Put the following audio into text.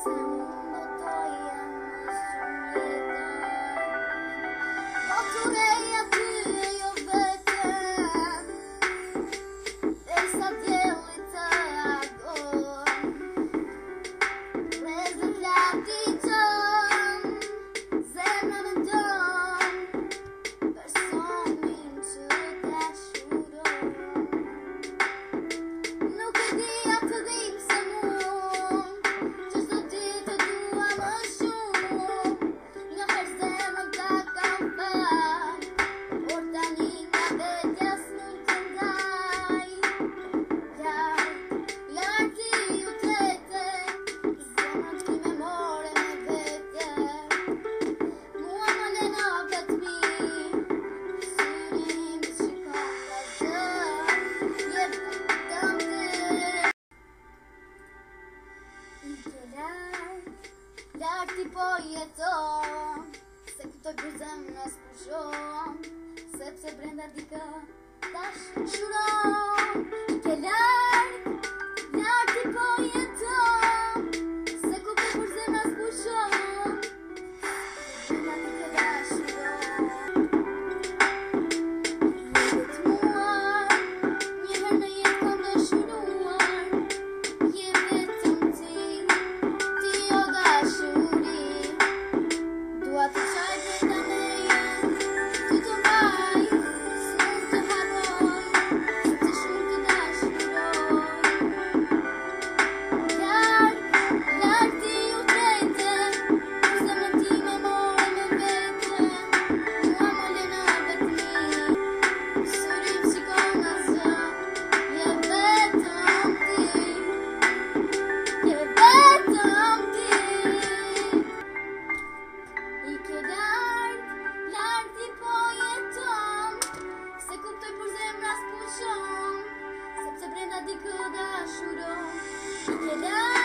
Larg ti po jeton, se këto për zemra s'pushon, sepse brenda dikë tash shuron. Ke larg ti po jeton, se këto për zemra s'pushon, brenda dikë tash shuron. Jetë muar, njëherë në jetë kam dëshiruar, je vetëm ti o dashuri. Dua të qaj brenda meje, ty të mbaj, s'mund të harroj, sepse shumë të dashuroj. Larg ti u trete, kur zemrën time more me vete, mua më lena vetmi, syrim shikon asgjë, je vetëm ti, je vetëm ti. Ike larg ti po jeton, se kuptoj për zemra s'pushon, sepse brenda dikë dashuron. Ike larg